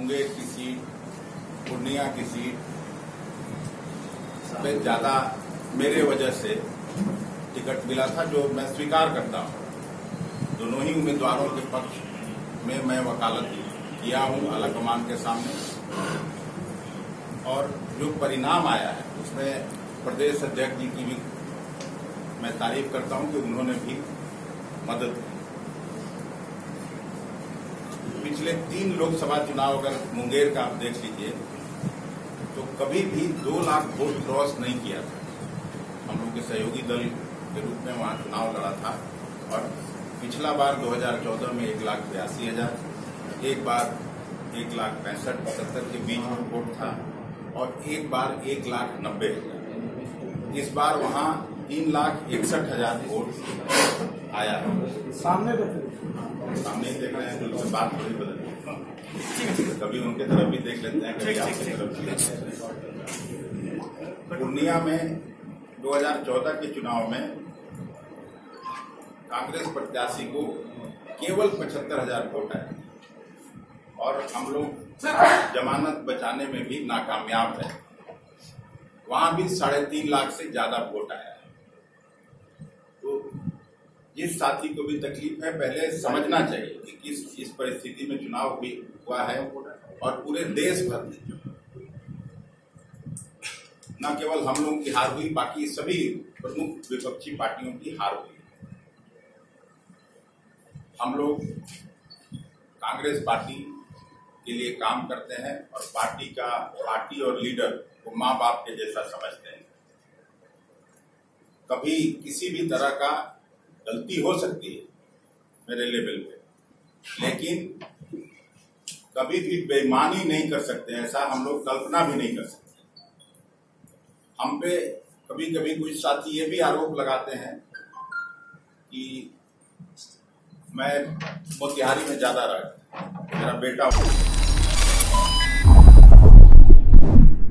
मुंगेर की सीट, पूर्णिया की सीट पे ज्यादा मेरे वजह से टिकट मिला था, जो मैं स्वीकार करता हूँ। दोनों ही उम्मीदवारों के पक्ष में मैं वकालत किया हूँ आलाकमान के सामने, और जो परिणाम आया है उसमें प्रदेश अध्यक्ष जी की भी मैं तारीफ करता हूँ कि उन्होंने भी मदद की। पिछले 3 लोकसभा चुनाव अगर मुंगेर का आप देख लीजिए तो कभी भी 2 लाख वोट क्रॉस नहीं किया था। हम लोग के सहयोगी दल के रूप में वहां चुनाव लड़ा था, और पिछला बार 2014 में 1,82,000, एक बार 1,65,75 के बीच में वोट था, और एक बार 1,90,000। इस बार वहां 3,61,000 वोट आया है। सामने देख रहे हैं तो बात थोड़ी बदल गई। कभी उनके तरफ भी देख लेते हैं, कभी आपकी तरफ भी देख लेते हैं। पूर्णिया में 2014 के चुनाव में कांग्रेस प्रत्याशी को केवल 75,000 वोट आए, और हम लोग जमानत बचाने में भी नाकामयाब है। वहां भी 3.5 लाख से ज्यादा वोट आया है। तो जिस साथी को भी तकलीफ है, पहले समझना चाहिए कि किस परिस्थिति में चुनाव भी हुआ है, और पूरे देश भर में न केवल हम लोगों की हार हुई, बाकी सभी प्रमुख विपक्षी पार्टियों की हार हुई। हम लोग कांग्रेस पार्टी के लिए काम करते हैं, और पार्टी और लीडर को माँ बाप के जैसा समझते हैं। कभी किसी भी तरह का गलती हो सकती है मेरे लेवल पे, लेकिन कभी भी बेईमानी नहीं कर सकते, ऐसा हम लोग कल्पना भी नहीं कर सकते। हम पे कभी कभी कुछ साथी ये भी आरोप लगाते हैं कि मैं मोतिहारी में ज्यादा रहा, मेरा बेटा